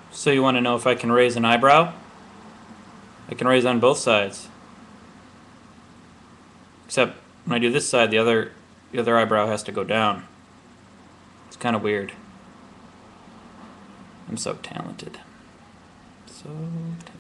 So you want to know if I can raise an eyebrow? I can raise on both sides. Except when I do this side, the other eyebrow has to go down. It's kind of weird. I'm so talented. So talented.